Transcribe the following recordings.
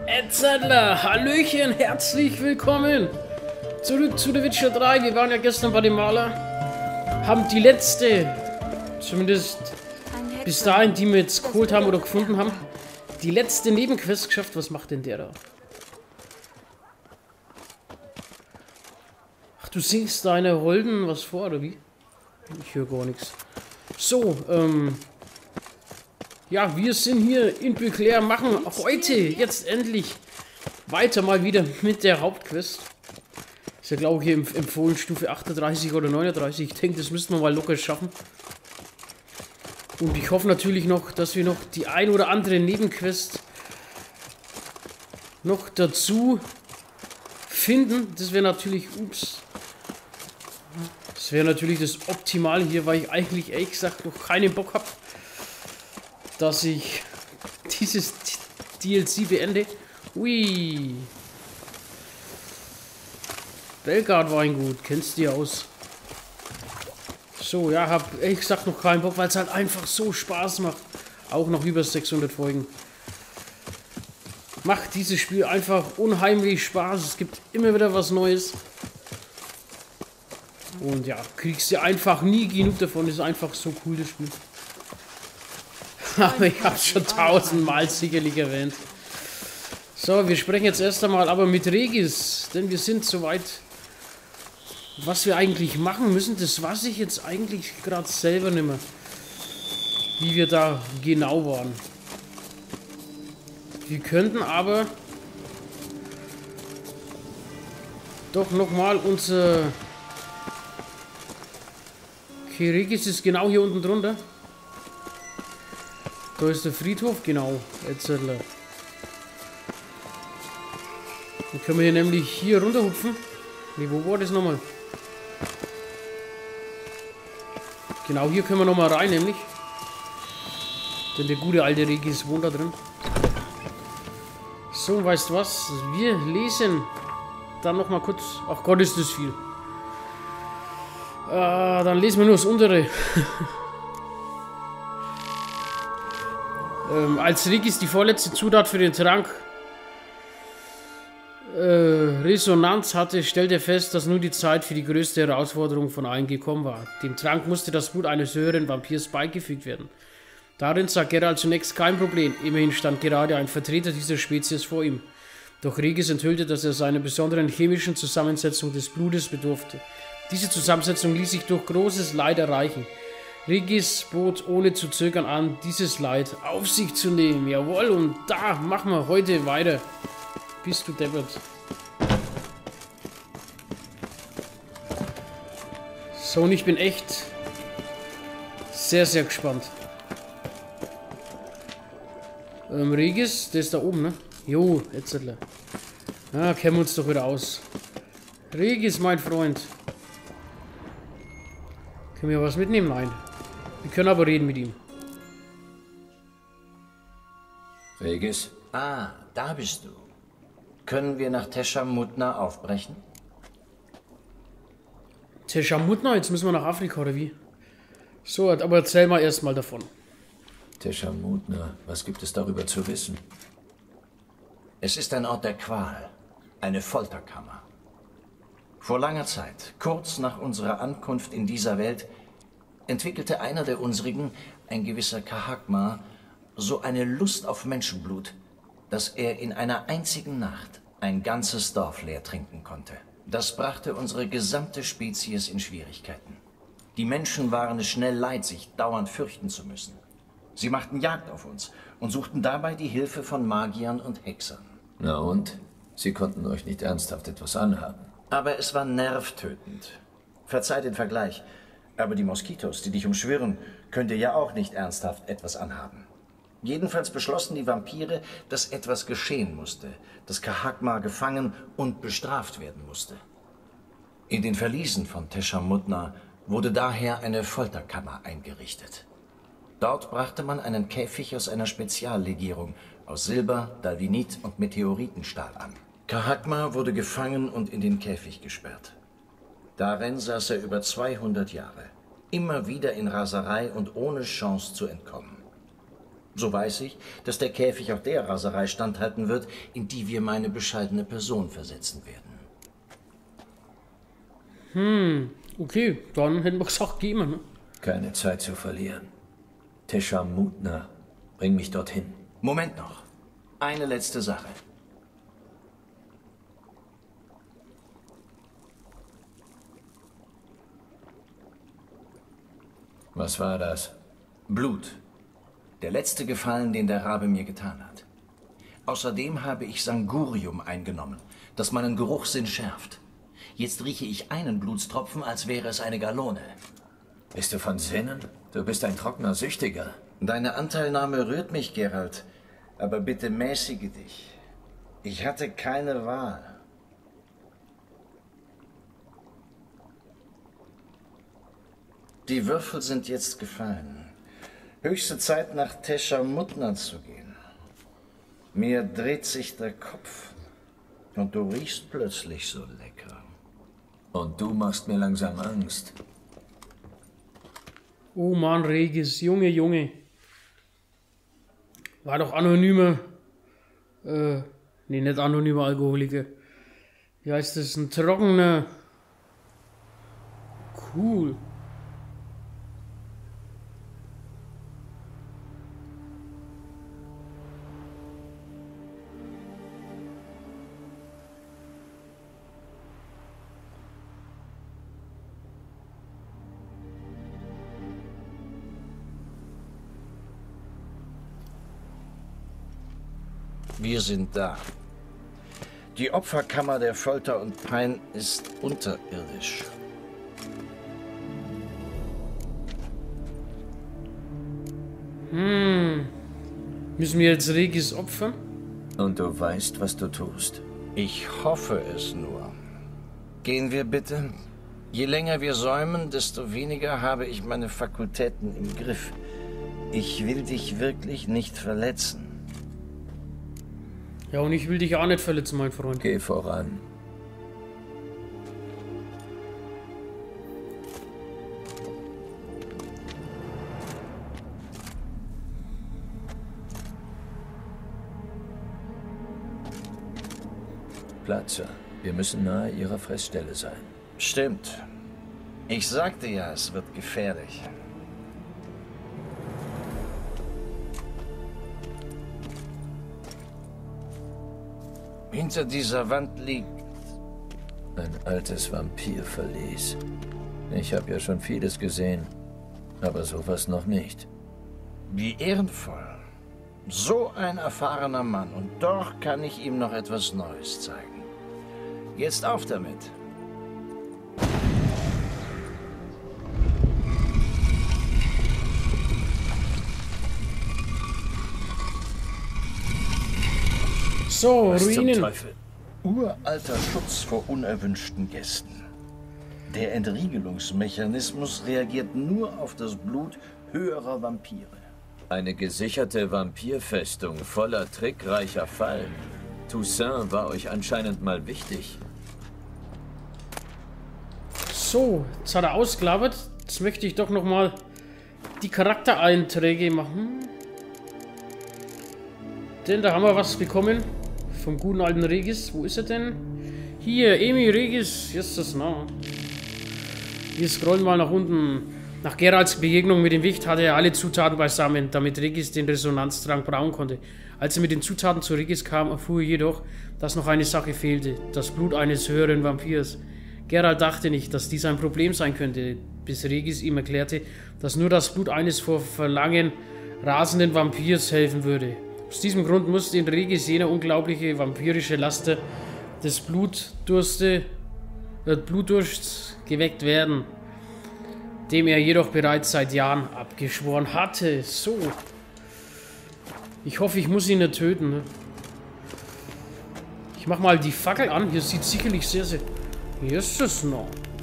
Edzardler, Hallöchen, herzlich willkommen zurück zu The Witcher 3. Wir waren ja gestern bei dem Maler, haben die letzte, zumindest bis dahin, die wir jetzt geholt haben oder gefunden haben, die letzte Nebenquest geschafft. Was macht denn der da? Ach, du singst deine Holden was vor, oder wie? Ich höre gar nichts. So, ja, wir sind hier in Beauclair, machen heute jetzt endlich weiter mal wieder mit der Hauptquest. Ist ja, glaube ich, empfohlen Stufe 38 oder 39. Ich denke, das müssten wir mal locker schaffen. Und ich hoffe natürlich noch, dass wir noch die ein oder andere Nebenquest noch dazu finden. Das wäre natürlich, das wäre natürlich das Optimale hier, weil ich eigentlich ehrlich gesagt noch keinen Bock habe, dass ich dieses DLC beende. Ui. Belgard Weingut, kennst du die aus? So, ja, hab ehrlich gesagt noch keinen Bock, weil es halt einfach so Spaß macht. Auch noch über 600 Folgen. Macht dieses Spiel einfach unheimlich Spaß. Es gibt immer wieder was Neues. Und ja, kriegst du einfach nie genug davon. Ist einfach so cool, das Spiel. Aber ich habe es schon tausendmal sicherlich erwähnt. So, wir sprechen jetzt erst einmal aber mit Regis, denn wir sind soweit. Was wir eigentlich machen müssen, das weiß ich jetzt eigentlich gerade selber nicht mehr. Wie wir da genau waren. Wir könnten aber doch nochmal unser... Okay, Regis ist genau hier unten drunter. Da ist der Friedhof, genau. Edzardler. Dann können wir hier nämlich hier runterhupfen. Ne, wo war das nochmal? Genau, hier können wir nochmal rein, nämlich. Denn der gute alte Regis wohnt da drin. So, weißt du was? Wir lesen dann nochmal kurz. Ach Gott, ist das viel. Dann lesen wir nur das untere. Als Regis die vorletzte Zutat für den Trank Resonanz hatte, stellte er fest, dass nun die Zeit für die größte Herausforderung von allen gekommen war. Dem Trank musste das Blut eines höheren Vampirs beigefügt werden. Darin sah Geralt zunächst kein Problem, immerhin stand gerade ein Vertreter dieser Spezies vor ihm. Doch Regis enthüllte, dass er seiner besonderen chemischen Zusammensetzung des Blutes bedurfte. Diese Zusammensetzung ließ sich durch großes Leid erreichen. Regis bot ohne zu zögern an, dieses Leid auf sich zu nehmen. Jawohl, und da machen wir heute weiter. Bist du deppert. So, und ich bin echt sehr, sehr gespannt. Regis, der ist da oben, ne? Jo, Edzardler. Ja, kennen wir uns doch wieder aus. Regis, mein Freund. Können wir was mitnehmen? Nein. Wir können aber reden mit ihm. Regis? Ah, da bist du. Können wir nach Teshamutna aufbrechen? Teshamutna? Jetzt müssen wir nach Afrika, oder wie? So, aber erzähl mal erstmal davon. Teshamutna, was gibt es darüber zu wissen? Es ist ein Ort der Qual, eine Folterkammer. Vor langer Zeit, kurz nach unserer Ankunft in dieser Welt, entwickelte einer der unsrigen, ein gewisser Kahakma, so eine Lust auf Menschenblut, dass er in einer einzigen Nacht ein ganzes Dorf leer trinken konnte. Das brachte unsere gesamte Spezies in Schwierigkeiten. Die Menschen waren es schnell leid, sich dauernd fürchten zu müssen. Sie machten Jagd auf uns und suchten dabei die Hilfe von Magiern und Hexern. Na und? Sie konnten euch nicht ernsthaft etwas anhaben. Aber es war nervtötend. Verzeih den Vergleich, aber die Moskitos, die dich umschwirren, könnt ihr ja auch nicht ernsthaft etwas anhaben. Jedenfalls beschlossen die Vampire, dass etwas geschehen musste, dass Kahakma gefangen und bestraft werden musste. In den Verliesen von Teshamutna wurde daher eine Folterkammer eingerichtet. Dort brachte man einen Käfig aus einer Speziallegierung aus Silber, Dalvinit und Meteoritenstahl an. Kahakma wurde gefangen und in den Käfig gesperrt. Darin saß er über 200 Jahre, immer wieder in Raserei und ohne Chance zu entkommen. So weiß ich, dass der Käfig auch der Raserei standhalten wird, in die wir meine bescheidene Person versetzen werden. Okay, dann hätten wir gesagt, gehen wir, ne? Keine Zeit zu verlieren. Teshamutna, bring mich dorthin. Moment noch. Eine letzte Sache. Was war das? Blut. Der letzte Gefallen, den der Rabe mir getan hat. Außerdem habe ich Sangurium eingenommen, das meinen Geruchssinn schärft. Jetzt rieche ich einen Blutstropfen, als wäre es eine Gallone. Bist du von Sinnen? Du bist ein trockener Süchtiger. Deine Anteilnahme rührt mich, Geralt. Aber bitte mäßige dich. Ich hatte keine Wahl. Die Würfel sind jetzt gefallen. Höchste Zeit, nach Teshamutna zu gehen. Mir dreht sich der Kopf. Und du riechst plötzlich so lecker. Und du machst mir langsam Angst. Oh Mann, Regis, Junge. War doch anonymer, nee, nicht anonymer Alkoholiker. Wie heißt das? Ein trockener. Cool. Wir sind da. Die Opferkammer der Folter und Pein ist unterirdisch. Müssen wir jetzt Regis opfern? Und du weißt, was du tust. Ich hoffe es nur. Gehen wir bitte. Je länger wir säumen, desto weniger habe ich meine Fakultäten im Griff. Ich will dich wirklich nicht verletzen. Ja, und ich will dich auch nicht verletzen, mein Freund. Geh voran. Platze. Wir müssen nahe ihrer Fressstelle sein. Stimmt. Ich sagte ja, es wird gefährlich. Hinter dieser Wand liegt... Ein altes Vampirverlies. Ich habe ja schon vieles gesehen, aber sowas noch nicht. Wie ehrenvoll. So ein erfahrener Mann, und doch kann ich ihm noch etwas Neues zeigen. Jetzt auf damit. So, Was zum Ruinen. Teufel? Uralter Schutz vor unerwünschten Gästen. Der Entriegelungsmechanismus reagiert nur auf das Blut höherer Vampire. Eine gesicherte Vampirfestung voller trickreicher Fallen. Toussaint war euch anscheinend mal wichtig. So, jetzt hat er ausgelabert. Jetzt möchte ich doch noch mal die Charaktereinträge machen. Denn da haben wir was bekommen. Vom guten alten Regis. Wo ist er denn? Hier, Emi Regis. Hier ist das nah. Wir scrollen mal nach unten. Nach Geralts Begegnung mit dem Wicht hatte er alle Zutaten beisammen, damit Regis den Resonanztrank brauen konnte. Als er mit den Zutaten zu Regis kam, erfuhr er jedoch, dass noch eine Sache fehlte. Das Blut eines höheren Vampirs. Geralt dachte nicht, dass dies ein Problem sein könnte, bis Regis ihm erklärte, dass nur das Blut eines vor Verlangen rasenden Vampirs helfen würde. Aus diesem Grund musste in Regis jener unglaubliche vampirische Laster des Blutdursts geweckt werden, dem er jedoch bereits seit Jahren abgeschworen hatte. So. Ich hoffe, ich muss ihn nicht töten. Ne? Ich mach mal die Fackel an. Hier sieht sicherlich sehr, sehr... Hier ist es noch.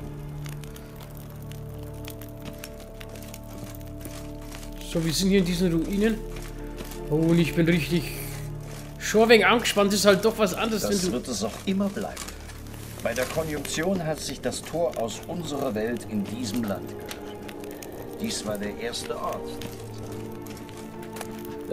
So, wir sind hier in diesen Ruinen. Oh, und ich bin richtig schon ein wenig angespannt. Ist halt doch was anderes. Das wird es auch immer bleiben. Bei der Konjunktion hat sich das Tor aus unserer Welt in diesem Land geöffnet. Dies war der erste Ort.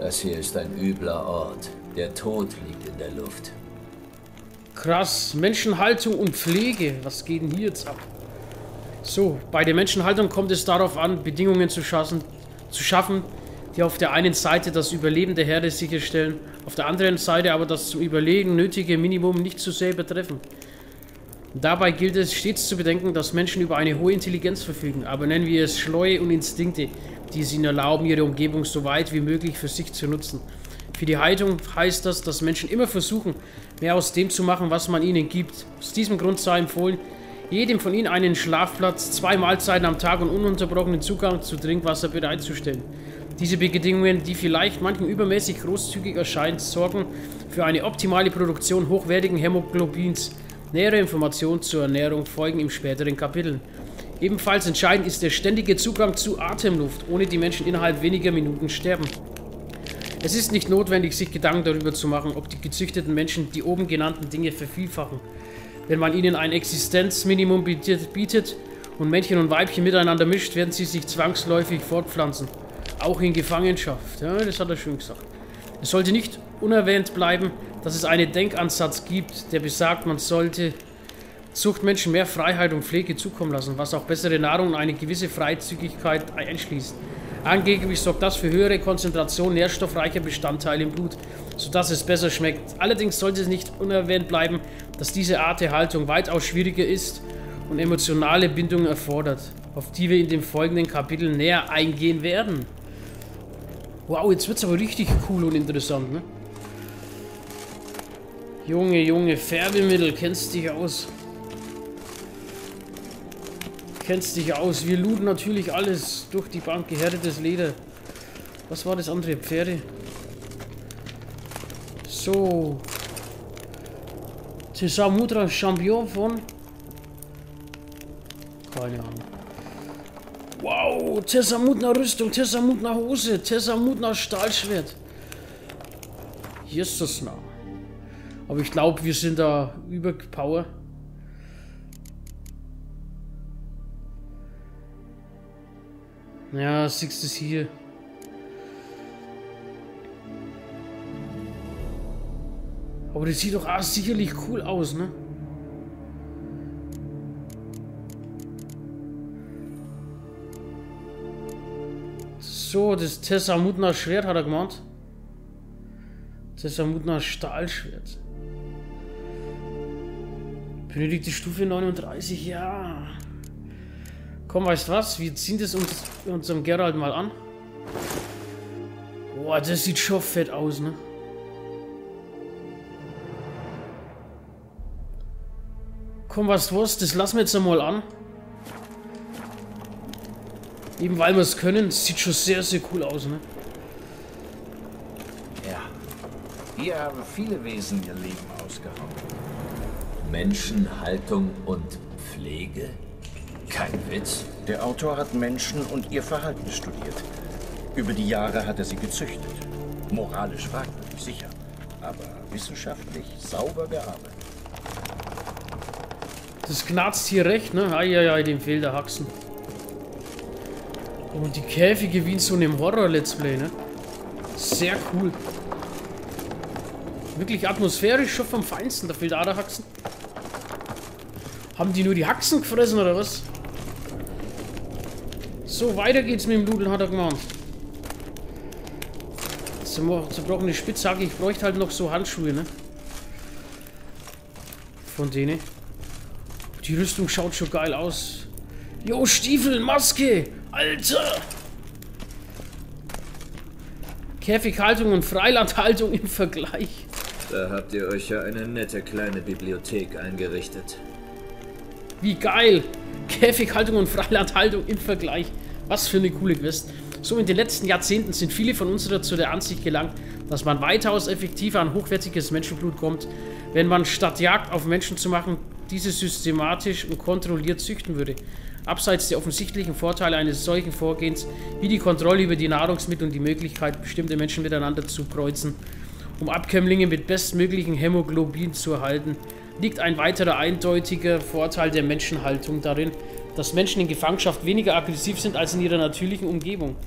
Das hier ist ein übler Ort. Der Tod liegt in der Luft. Krass, Menschenhaltung und Pflege. Was geht denn hier jetzt ab? So, bei der Menschenhaltung kommt es darauf an, Bedingungen zu schaffen, die auf der einen Seite das Überleben der Herde sicherstellen, auf der anderen Seite aber das zum Überleben nötige Minimum nicht zu sehr übertreffen. Dabei gilt es stets zu bedenken, dass Menschen über eine hohe Intelligenz verfügen, aber nennen wir es Schleue und Instinkte, die es ihnen erlauben, ihre Umgebung so weit wie möglich für sich zu nutzen. Für die Haltung heißt das, dass Menschen immer versuchen, mehr aus dem zu machen, was man ihnen gibt. Aus diesem Grund sei empfohlen, jedem von ihnen einen Schlafplatz, 2 Mahlzeiten am Tag und ununterbrochenen Zugang zu Trinkwasser bereitzustellen. Diese Bedingungen, die vielleicht manchen übermäßig großzügig erscheinen, sorgen für eine optimale Produktion hochwertigen Hämoglobins. Nähere Informationen zur Ernährung folgen im späteren Kapiteln. Ebenfalls entscheidend ist der ständige Zugang zu Atemluft, ohne die Menschen innerhalb weniger Minuten sterben. Es ist nicht notwendig, sich Gedanken darüber zu machen, ob die gezüchteten Menschen die oben genannten Dinge vervielfachen. Wenn man ihnen ein Existenzminimum bietet und Männchen und Weibchen miteinander mischt, werden sie sich zwangsläufig fortpflanzen. Auch in Gefangenschaft. Ja, das hat er schön gesagt. Es sollte nicht unerwähnt bleiben, dass es einen Denkansatz gibt, der besagt, man sollte Zuchtmenschen mehr Freiheit und Pflege zukommen lassen, was auch bessere Nahrung und eine gewisse Freizügigkeit einschließt. Angeblich sorgt das für höhere Konzentration nährstoffreicher Bestandteile im Blut, sodass es besser schmeckt. Allerdings sollte es nicht unerwähnt bleiben, dass diese Art der Haltung weitaus schwieriger ist und emotionale Bindungen erfordert, auf die wir in den folgenden Kapiteln näher eingehen werden. Wow, jetzt wird es aber richtig cool und interessant, ne? Junge, Färbemittel, kennst dich aus. Kennst dich aus. Wir looten natürlich alles durch die Bank, gehärtetes Leder. Was war das andere? Pferde? So. Tesamudra Champion von? Keine Ahnung. Wow, Tesamudna Rüstung, Tesamudna Hose, Tesamudna Stahlschwert. Hier ist das nah. Aber ich glaube, wir sind da überpower. Ja, siehst du es hier. Aber das sieht doch auch sicherlich cool aus, ne? So, das Tesamudna Schwert hat er gemeint. Tesamudna Stahlschwert. Benötigte Stufe 39, ja. Komm, weißt du was? Wir ziehen das unserem Geralt mal an. Boah, das sieht schon fett aus, ne? Komm, weißt du was? Das lassen wir jetzt einmal an. Eben weil wir es können, das sieht schon sehr, sehr cool aus, ne? Ja. Hier haben viele Wesen ihr Leben ausgehauen. Menschenhaltung und Pflege? Kein Witz. Der Autor hat Menschen und ihr Verhalten studiert. Über die Jahre hat er sie gezüchtet. Moralisch fragwürdig, sicher. Aber wissenschaftlich sauber gearbeitet. Das knarzt hier recht, ne? Eieiei, dem fehlt der Haxen. Und die Käfige wie in so einem Horror-Let's Play, ne? Sehr cool. Wirklich atmosphärisch schon vom Feinsten. Da fehlt auch der Haxen. Haben die nur die Haxen gefressen, oder was? So, weiter geht's mit dem Nudeln, hat er gemeint. Zerbrochene Spitzhacke. Ich bräuchte halt noch so Handschuhe, ne? Von denen. Die Rüstung schaut schon geil aus. Jo, Stiefel, Maske! Alter! Käfighaltung und Freilandhaltung im Vergleich. Da habt ihr euch ja eine nette kleine Bibliothek eingerichtet. Wie geil! Käfighaltung und Freilandhaltung im Vergleich. Was für eine coole Quest. So, in den letzten Jahrzehnten sind viele von uns zu der Ansicht gelangt, dass man weitaus effektiver an hochwertiges Menschenblut kommt, wenn man statt Jagd auf Menschen zu machen, diese systematisch und kontrolliert züchten würde. Abseits der offensichtlichen Vorteile eines solchen Vorgehens, wie die Kontrolle über die Nahrungsmittel und die Möglichkeit, bestimmte Menschen miteinander zu kreuzen, um Abkömmlinge mit bestmöglichen Hämoglobin zu erhalten, liegt ein weiterer eindeutiger Vorteil der Menschenhaltung darin, dass Menschen in Gefangenschaft weniger aggressiv sind als in ihrer natürlichen Umgebung.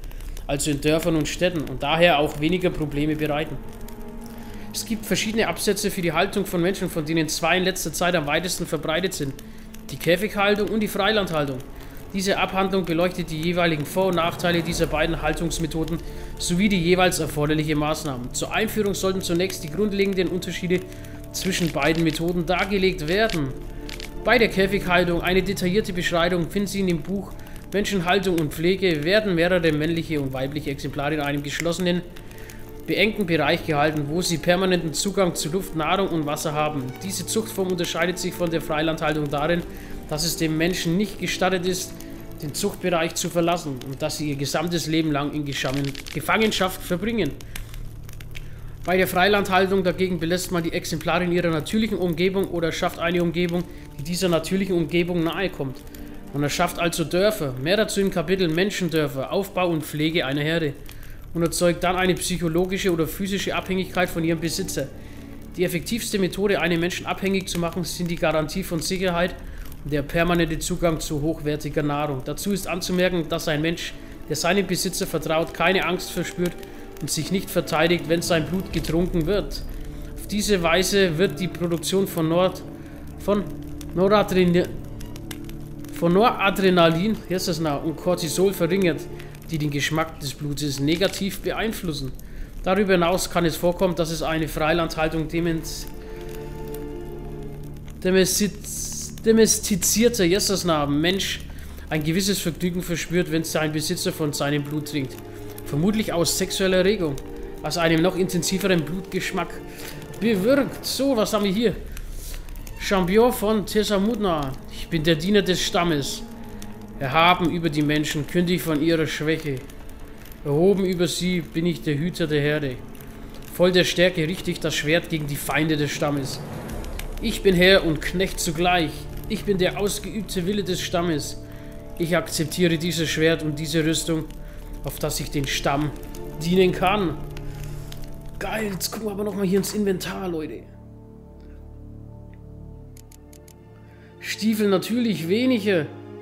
also in Dörfern und Städten, und daher auch weniger Probleme bereiten. Es gibt verschiedene Absätze für die Haltung von Menschen, von denen zwei in letzter Zeit am weitesten verbreitet sind: die Käfighaltung und die Freilandhaltung. Diese Abhandlung beleuchtet die jeweiligen Vor- und Nachteile dieser beiden Haltungsmethoden sowie die jeweils erforderlichen Maßnahmen. Zur Einführung sollten zunächst die grundlegenden Unterschiede zwischen beiden Methoden dargelegt werden. Bei der Käfighaltung, eine detaillierte Beschreibung finden Sie in dem Buch Menschenhaltung und Pflege, werden mehrere männliche und weibliche Exemplare in einem geschlossenen, beengten Bereich gehalten, wo sie permanenten Zugang zu Luft, Nahrung und Wasser haben. Diese Zuchtform unterscheidet sich von der Freilandhaltung darin, dass es dem Menschen nicht gestattet ist, den Zuchtbereich zu verlassen und dass sie ihr gesamtes Leben lang in Gefangenschaft verbringen. Bei der Freilandhaltung dagegen belässt man die Exemplare in ihrer natürlichen Umgebung oder schafft eine Umgebung, die dieser natürlichen Umgebung nahe kommt. Man erschafft also Dörfer, mehr dazu im Kapitel Menschendörfer, Aufbau und Pflege einer Herde, und erzeugt dann eine psychologische oder physische Abhängigkeit von ihrem Besitzer. Die effektivste Methode, einen Menschen abhängig zu machen, sind die Garantie von Sicherheit und der permanente Zugang zu hochwertiger Nahrung. Dazu ist anzumerken, dass ein Mensch, der seinem Besitzer vertraut, keine Angst verspürt und sich nicht verteidigt, wenn sein Blut getrunken wird. Auf diese Weise wird die Produktion von Noradrenalin und Cortisol verringert, die den Geschmack des Blutes negativ beeinflussen. Darüber hinaus kann es vorkommen, dass es eine Freilandhaltung domestizierter Mensch ein gewisses Vergnügen verspürt, wenn sein Besitzer von seinem Blut trinkt. Vermutlich aus sexueller Erregung, was einem noch intensiveren Blutgeschmack bewirkt. So, was haben wir hier? Champion von Tesamutna. Ich bin der Diener des Stammes. Erhaben über die Menschen, kündig von ihrer Schwäche. Erhoben über sie bin ich der Hüter der Herde. Voll der Stärke richte ich das Schwert gegen die Feinde des Stammes. Ich bin Herr und Knecht zugleich. Ich bin der ausgeübte Wille des Stammes. Ich akzeptiere dieses Schwert und diese Rüstung, auf das ich den Stamm dienen kann. Geil, jetzt gucken wir aber nochmal hier ins Inventar, Leute. Stiefel natürlich wenige.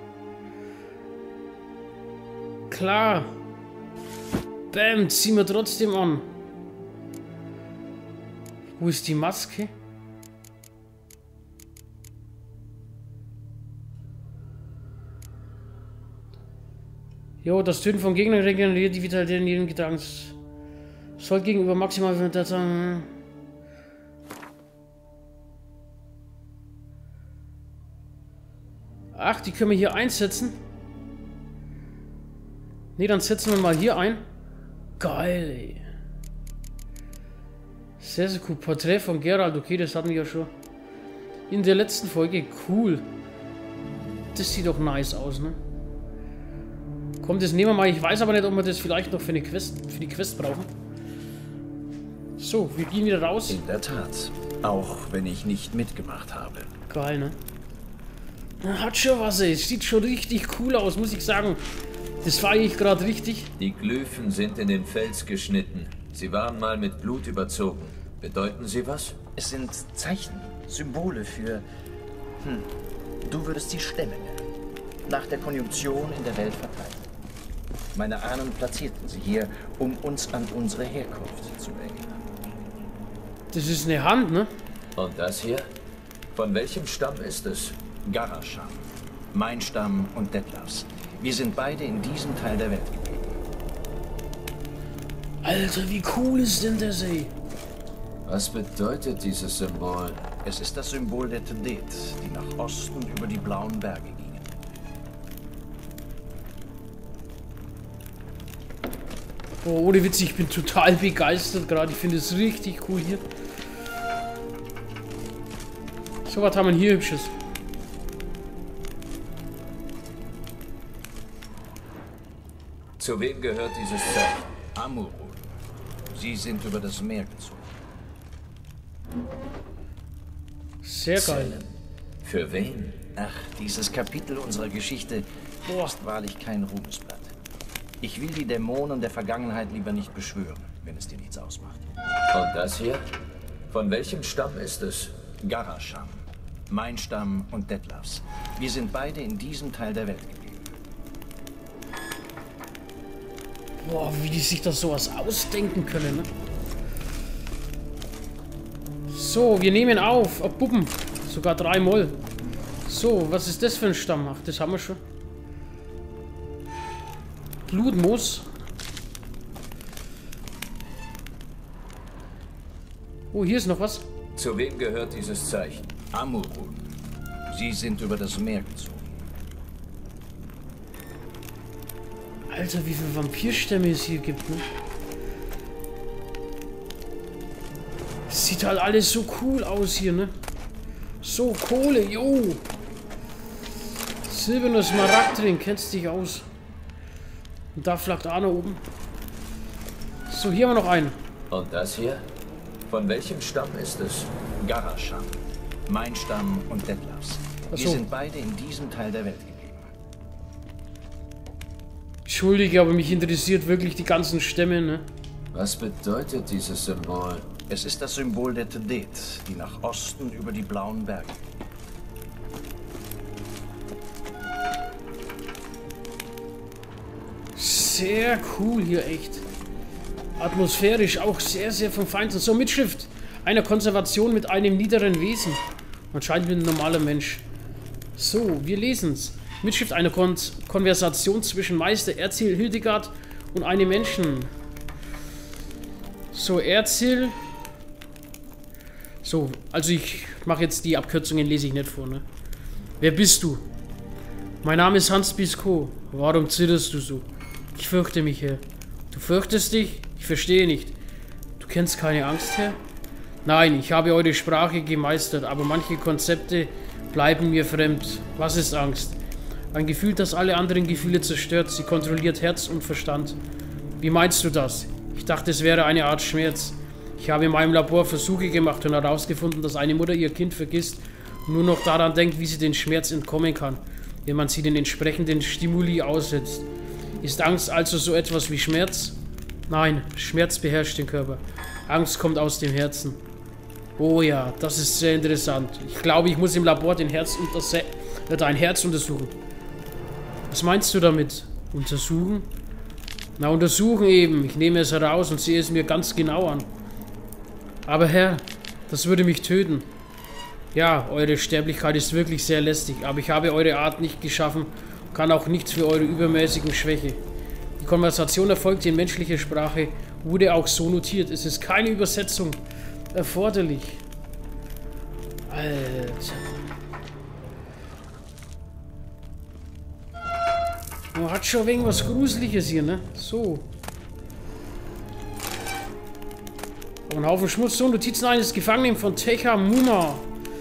Klar. Bam, ziehen wir trotzdem an. Wo ist die Maske? Jo, das Töten von Gegnern regeneriert die Vitalität in jedem Gedanken. Soll gegenüber maximal sagen. Ach, die können wir hier einsetzen. Ne, dann setzen wir mal hier ein. Geil, ey. Sehr, sehr cool. Porträt von Geralt. Okay, das hatten wir ja schon in der letzten Folge. Cool. Das sieht doch nice aus, ne? Komm, das nehmen wir mal. Ich weiß aber nicht, ob wir das vielleicht noch für die Quest brauchen. So, wir gehen wieder raus. In der Tat. Auch wenn ich nicht mitgemacht habe. Geil, ne? Hat schon was, ey. Sieht schon richtig cool aus, muss ich sagen. Das war eigentlich gerade richtig. Die Glyphen sind in den Fels geschnitten. Sie waren mal mit Blut überzogen. Bedeuten sie was? Es sind Zeichen, Symbole für... du würdest sie Stämme nennen. Nach der Konjunktion in der Welt verteilt. Meine Ahnen platzierten sie hier, um uns an unsere Herkunft zu erinnern. Das ist eine Hand, ne? Und das hier? Von welchem Stamm ist es? Garasham. Mein Stamm und Detlefs. Wir sind beide in diesem Teil der Welt geblieben. Alter, wie cool ist denn das, ey? Was bedeutet dieses Symbol? Es ist das Symbol der Tedet, die nach Osten über die blauen Berge gingen. Oh, ohne Witz, ich bin total begeistert gerade. Ich finde es richtig cool hier. So, was haben wir hier Hübsches? Zu wem gehört dieses Zeichen? Amurul. Sie sind über das Meer gezogen. Sehr geil. Zellen. Für wen? Ach, dieses Kapitel unserer Geschichte ist wahrlich kein Ruhmesblatt. Ich will die Dämonen der Vergangenheit lieber nicht beschwören, wenn es dir nichts ausmacht. Und das hier? Von welchem Stamm ist es? Garasham. Mein Stamm und Detlefs. Wir sind beide in diesem Teil der Welt geblieben. Boah, wie die sich das sowas ausdenken können, ne? So, wir nehmen auf. Oh, Puppen. Sogar 3 Moll. So, was ist das für ein Stamm? Ach, das haben wir schon. Blutmoos. Oh, hier ist noch was. Zu wem gehört dieses Zeichen? Amurun. Sie sind über das Meer gezogen. Alter, wie viele Vampirstämme es hier gibt, ne? Das sieht halt alles so cool aus hier, ne? So, Kohle, jo! Silberner Smaragd drin, kennst dich aus. Und da flackt Arne oben. So, hier haben wir noch einen. Und das hier? Von welchem Stamm ist es? Garasham. Mein Stamm und Detlefs. Ach Wir so. sind beide in diesem Teil der Welt geblieben. Entschuldige, aber mich interessiert wirklich die ganzen Stämme, ne? Was bedeutet dieses Symbol? Es ist das Symbol der Tedet, die nach Osten über die blauen Berge. Sehr cool hier, echt. Atmosphärisch auch sehr, sehr vom Feinsten. So, Mitschrift. Einer Konservation mit einem niederen Wesen. Anscheinend bin ein normaler Mensch. So, wir lesen's. Mitschrift einer Konversation zwischen Meister Erzil Hildegard und einem Menschen. So, Erzil. So, also ich mache jetzt die Abkürzungen, lese ich nicht vor, ne? Wer bist du? Mein Name ist Hans Bisco. Warum zitterst du so? Ich fürchte mich, Herr. Du fürchtest dich? Ich verstehe nicht. Du kennst keine Angst, Herr? Nein, ich habe eure Sprache gemeistert, aber manche Konzepte bleiben mir fremd. Was ist Angst? Ein Gefühl, das alle anderen Gefühle zerstört. Sie kontrolliert Herz und Verstand. Wie meinst du das? Ich dachte, es wäre eine Art Schmerz. Ich habe in meinem Labor Versuche gemacht und herausgefunden, dass eine Mutter ihr Kind vergisst und nur noch daran denkt, wie sie den Schmerz entkommen kann, wenn man sie den entsprechenden Stimuli aussetzt. Ist Angst also so etwas wie Schmerz? Nein, Schmerz beherrscht den Körper. Angst kommt aus dem Herzen. Oh ja, das ist sehr interessant. Ich glaube, ich muss im Labor dein Herz untersuchen. Was meinst du damit? Untersuchen? Na, untersuchen eben. Ich nehme es heraus und sehe es mir ganz genau an. Aber Herr, das würde mich töten. Ja, eure Sterblichkeit ist wirklich sehr lästig, aber ich habe eure Art nicht geschaffen, kann auch nichts für eure übermäßigen Schwäche. Die Konversation erfolgte in menschlicher Sprache, wurde auch so notiert. Es ist keine Übersetzung erforderlich. Alter. Man hat schon irgendwas Gruseliges hier, ne? So. Ein Haufen Schmutz. So, Notizen eines Gefangenen von Techa Muna.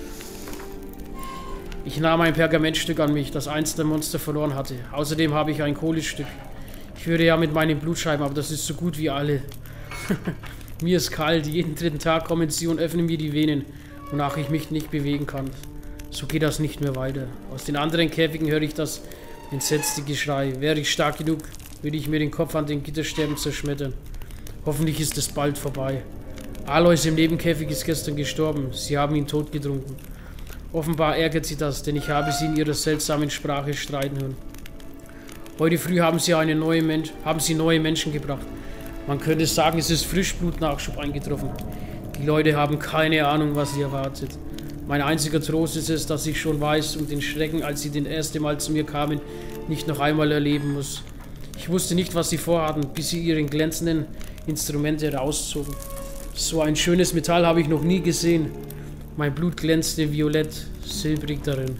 Ich nahm ein Pergamentstück an mich, das einst der Monster verloren hatte. Außerdem habe ich ein Kohlestück. Ich würde ja mit meinen Blutscheiben, aber das ist so gut wie alle. Mir ist kalt. Jeden dritten Tag kommen sie und öffnen mir die Venen, wonach ich mich nicht bewegen kann. So geht das nicht mehr weiter. Aus den anderen Käfigen höre ich das entsetzte Geschrei. Wäre ich stark genug, würde ich mir den Kopf an den Gitterstäben zerschmettern. Hoffentlich ist es bald vorbei. Alois im Nebenkäfig ist gestern gestorben. Sie haben ihn totgetrunken. Offenbar ärgert sie das, denn ich habe sie in ihrer seltsamen Sprache streiten hören. Heute früh haben sie neue Menschen gebracht. Man könnte sagen, es ist Frischblutnachschub eingetroffen. Die Leute haben keine Ahnung, was sie erwartet. Mein einziger Trost ist es, dass ich schon weiß und den Schrecken, als sie das erste Mal zu mir kamen, nicht noch einmal erleben muss. Ich wusste nicht, was sie vorhatten, bis sie ihre glänzenden Instrumente rauszogen. So ein schönes Metall habe ich noch nie gesehen. Mein Blut glänzte violett, silbrig darin.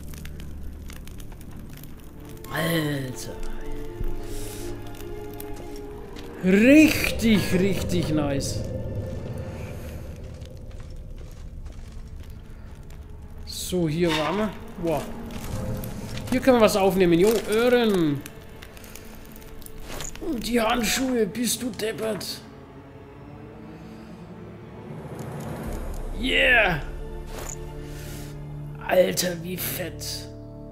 Alter. Richtig, richtig nice. So, hier waren wir. Wow. Hier können wir was aufnehmen. Jo, Öhren. Und die Handschuhe. Bist du deppert? Yeah. Alter, wie fett.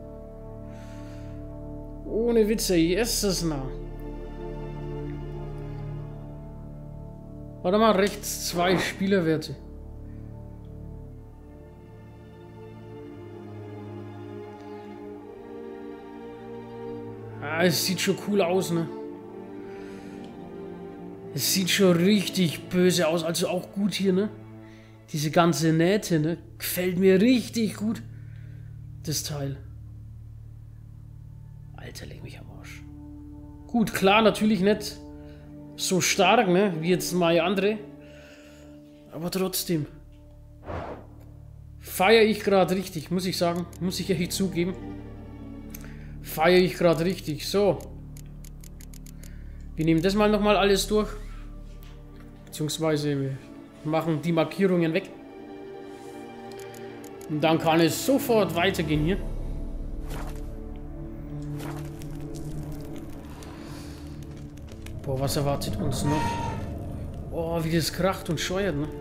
Ohne Witze, hier ist es nah. Warte mal, rechts 2 Spielerwerte. Ah, es sieht schon cool aus, ne? Es sieht schon richtig böse aus, also auch gut hier, ne? Diese ganze Nähte, ne? Gefällt mir richtig gut. Das Teil. Alter, leg mich am Arsch. Gut, klar, natürlich nicht so stark, ne? Wie jetzt mal andere. Aber trotzdem. Feiere ich gerade richtig, muss ich sagen. Muss ich echt zugeben. Feiere ich gerade richtig. So. Wir nehmen das mal nochmal alles durch. Beziehungsweise wir machen die Markierungen weg. Und dann kann es sofort weitergehen hier. Boah, was erwartet uns noch? Oh, wie das kracht und scheuert, ne?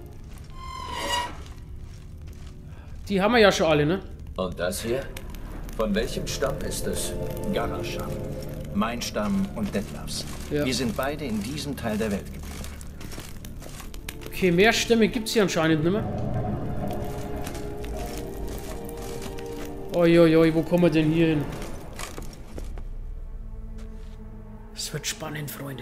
Die haben wir ja schon alle, ne? Und das hier? Von welchem Stamm ist es? Garasham. Mein Stamm und Detlefs. Ja. Wir sind beide in diesem Teil der Welt geblieben. Okay, mehr Stämme gibt es hier anscheinend nicht mehr. Oi, wo kommen wir denn hier hin? Es wird spannend, Freunde.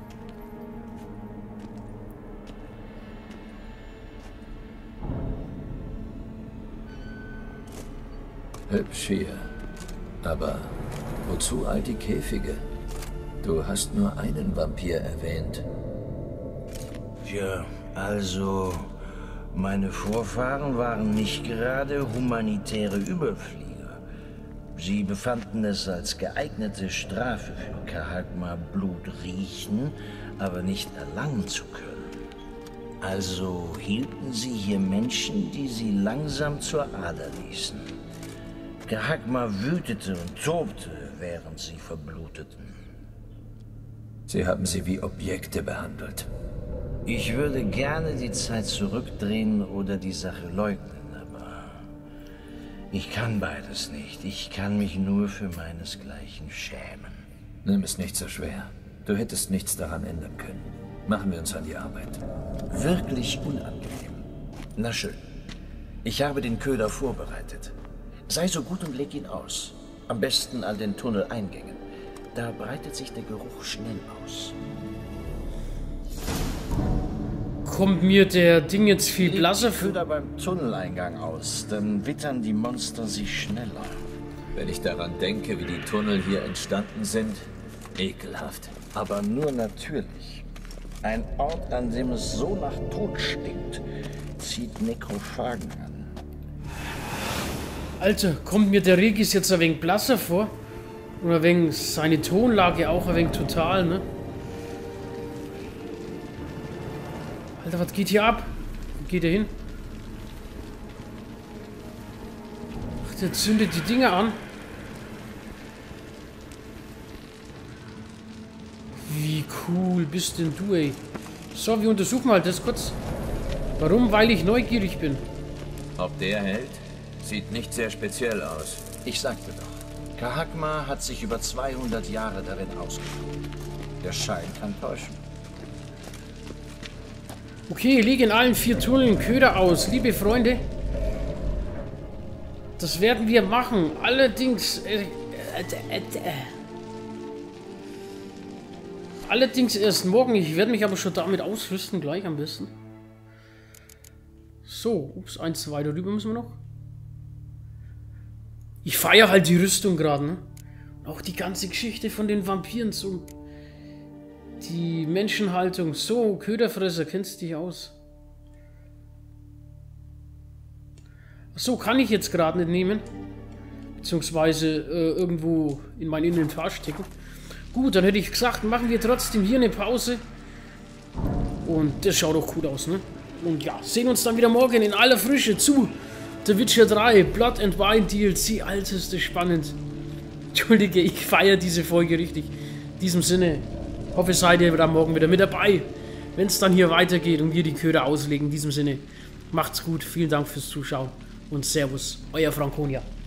Hübsch hier. Aber wozu all die Käfige? Du hast nur einen Vampir erwähnt. Tja, also, meine Vorfahren waren nicht gerade humanitäre Überflieger. Sie befanden es als geeignete Strafe für Kahagma, Blut riechen, aber nicht erlangen zu können. Also hielten sie hier Menschen, die sie langsam zur Ader ließen. Kahagma wütete und tobte, während sie verbluteten. Sie haben sie wie Objekte behandelt. Ich würde gerne die Zeit zurückdrehen oder die Sache leugnen, aber ich kann beides nicht. Ich kann mich nur für meinesgleichen schämen. Nimm es nicht so schwer. Du hättest nichts daran ändern können. Machen wir uns an die Arbeit. Wirklich unangenehm. Na schön. Ich habe den Köder vorbereitet. Sei so gut und leg ihn aus. Am besten an den Tunneleingängen. Da breitet sich der Geruch schnell aus. Kommt mir der Ding jetzt viel blasser Leg die vor? Köder beim Tunneleingang aus, dann wittern die Monster sich schneller. Wenn ich daran denke, wie die Tunnel hier entstanden sind, ekelhaft. Aber nur natürlich. Ein Ort, an dem es so nach Tod stinkt, zieht Nekrophagen an. Alter, kommt mir der Regis jetzt ein wenig blasser vor? Oder wegen seine Tonlage auch ein wenig total, ne? Alter, was geht hier ab? Wo geht er hin? Ach, der zündet die Dinger an. Wie cool bist denn du, ey? So, wir untersuchen mal das kurz. Warum? Weil ich neugierig bin. Ob der hält? Sieht nicht sehr speziell aus. Ich sagte doch, Kahagma hat sich über 200 Jahre darin ausgeruht. Der Schein kann täuschen. Okay, lege in allen 4 Tunneln Köder aus, liebe Freunde. Das werden wir machen. Allerdings... allerdings erst morgen. Ich werde mich aber schon damit ausrüsten, gleich am besten. So, ups, 1 weiter rüber müssen wir noch. Ich feiere halt die Rüstung gerade, ne? Auch die ganze Geschichte von den Vampiren, so... Die Menschenhaltung, so, Köderfresser, kennst dich aus. So, kann ich jetzt gerade nicht nehmen. Beziehungsweise irgendwo in mein Inventar stecken. Gut, dann hätte ich gesagt, machen wir trotzdem hier eine Pause. Und das schaut doch gut aus, ne? Und ja, sehen uns dann wieder morgen in aller Frische zu The Witcher 3, Blood and Wine DLC. Alter, ist das spannend. Entschuldige, ich feiere diese Folge richtig. In diesem Sinne, hoffe, seid ihr dann morgen wieder mit dabei, wenn es dann hier weitergeht und wir die Köder auslegen. In diesem Sinne, macht's gut, vielen Dank fürs Zuschauen und Servus, euer Franconia.